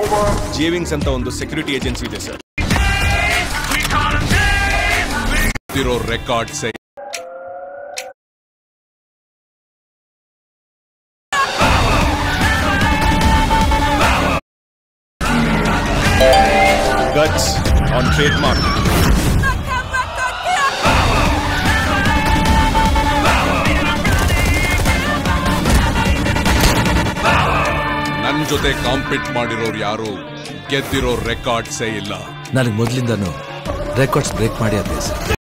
ಜೇವಿಂಗ್ಸ್ ಅಂತ ಒಂದು security agency ಇದೆ ಸರ್. ಇರೋ records gets on trademark. ನನ್ನ ಜೊತೆ ಕಾಂಪೀಟ್ ಮಾಡಿರೋರು ಯಾರು ಗೆದ್ದಿರೋ ರೆಕಾರ್ಡ್ಸೇ ಇಲ್ಲ. ನನಗೆ ಮೊದಲಿಂದನೂ ರೆಕಾರ್ಡ್ಸ್ ಬ್ರೇಕ್ ಮಾಡಿ ಅಭ್ಯಾಸ.